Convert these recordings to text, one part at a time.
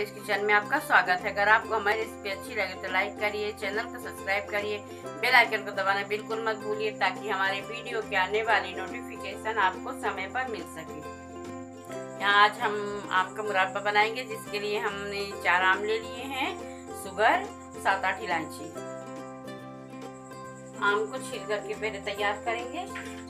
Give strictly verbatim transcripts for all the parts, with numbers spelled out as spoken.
Ramesh kitchen में आपका स्वागत है। अगर आपको हमारी रेसिपी अच्छी लगे तो लाइक करिए, चैनल को सब्सक्राइब करिए, बेल आइकन को दबाना बिल्कुल मत भूलिए ताकि हमारे वीडियो के आने वाली नोटिफिकेशन आपको समय पर मिल सके। यहाँ आज हम आम का मुरब्बा बनाएंगे, जिसके लिए हमने चार आम ले लिए हैं, शुगर, सात आठ इलायची। आम को छील करके पहले तैयार करेंगे।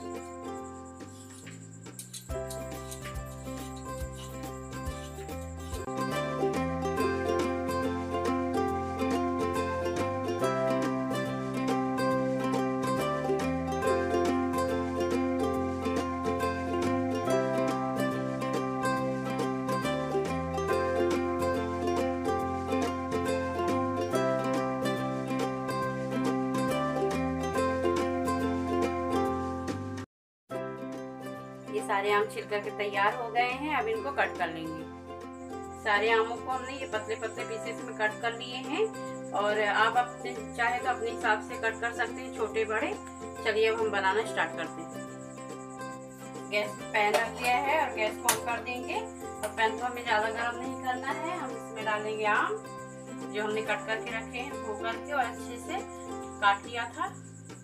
ये सारे आम छिल करके तैयार हो गए हैं। अब इनको कट कर लेंगे। सारे आमों को हमने ये पतले पतले पीसेस में कट कर लिए हैं और आप अपने चाहे तो अपने हिसाब से कट कर सकते हैं, छोटे बड़े। चलिए अब हम बनाना स्टार्ट करते हैं। गैस पैन रख दिया है और गैस को ऑन कर देंगे। और पैन को हमें ज़्यादा गर्म नहीं करना है। हम इसमें डालेंगे आम जो हमने कट करके रखे हैं, धो करके और अच्छे से काट लिया था।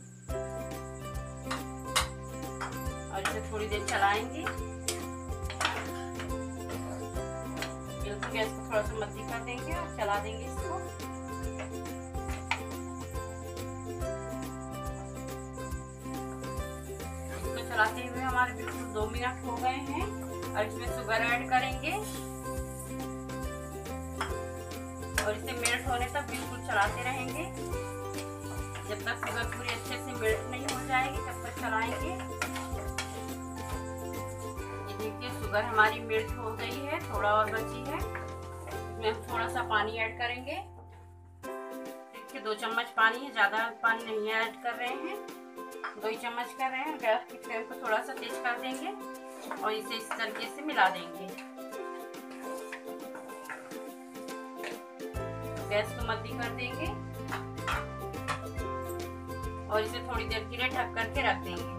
और इसे थोड़ी देर चलाएंगे। बिल्कुल गैस को थोड़ा सा मध्य कर देंगे और चला देंगे इसको। इसको चलाते हुए हमारे बिल्कुल दो मिनट हो गए हैं और इसमें शुगर ऐड करेंगे और इसे मेल्ट होने तक बिल्कुल चलाते रहेंगे। जब तक शुगर पूरी अच्छे से मेल्ट नहीं हो जाएगी तब तक चलाएंगे। देखिए शुगर हमारी मेल्ट हो गई है, थोड़ा और बची है। इसमें हम थोड़ा सा पानी ऐड करेंगे। देखिए दो चम्मच पानी है, ज़्यादा पानी नहीं ऐड कर रहे हैं, दो ही चम्मच कर रहे हैं। गैस की फ्लेम को थोड़ा सा तेज कर देंगे और इसे इस तरीके से मिला देंगे। गैस को मध्य कर देंगे और इसे थोड़ी देर के लिए ढक करके रख देंगे।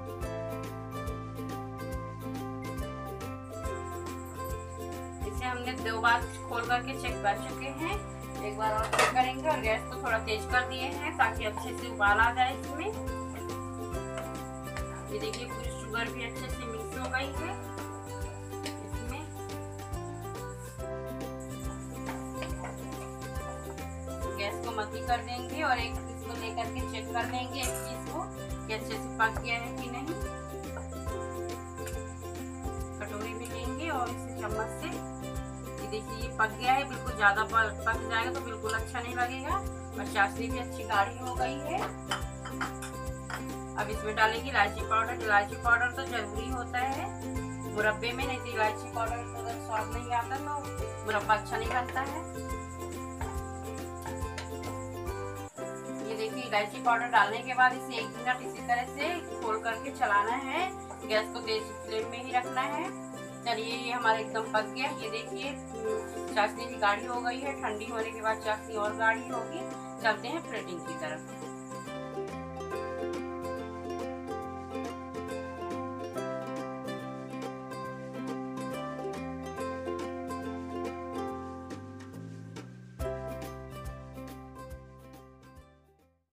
हमने दो बार खोल करके चेक कर चुके हैं, एक बार और चेक करेंगे और गैस को थोड़ा तेज कर दिए हैं ताकि अच्छे से उबाल आ जाए इसमें। ये देखिए पूरी शुगर भी अच्छे से मिक्स हो गई है इसमें। गैस को मध्य कर देंगे और एक इसको लेकर के चेक कर लेंगे एक चीज को कि अच्छे से पक गया है कि नहीं। कटोरी में लेंगे और इसे चम्मच से, देखिए ये पक गया है। बिल्कुल ज्यादा पक जाएगा तो बिल्कुल अच्छा नहीं लगेगा। और चाशनी भी अच्छी गाढ़ी हो गई है। अब इसमें डालेंगे इलायची पाउडर। इलायची पाउडर तो जरूरी होता है मुरब्बे में, नहीं तो इलायची पाउडर तो अगर स्वाद नहीं आता तो मुरब्बा अच्छा नहीं बनता है। ये देखिए इलायची पाउडर डालने के बाद इसे एक मिनट इसी तरह से खोल करके चलाना है। गैस को तेज फ्लेम में ही रखना है। चलिए ये हमारा एकदम पक गया। ये देखिए चाशनी भी गाढ़ी हो गई है। ठंडी होने के बाद चाशनी और गाढ़ी होगी। चलते हैं प्लेटिंग की तरफ।